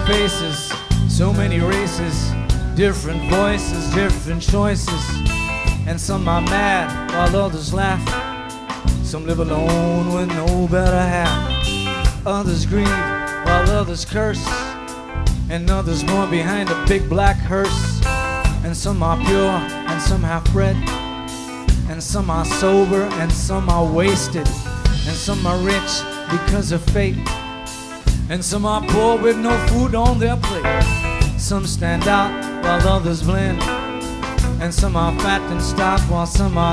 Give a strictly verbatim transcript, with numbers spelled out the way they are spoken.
faces, so many races, different voices, different choices. And some are mad while others laugh. Some live alone with no better half. Others grieve while others curse, and others mourn behind a big black hearse. And some are pure and some half-bred, and some are sober and some are wasted, and some are rich because of fate, and some are poor with no food on their plate. Some stand out while others blend, and some are fat and stock while some are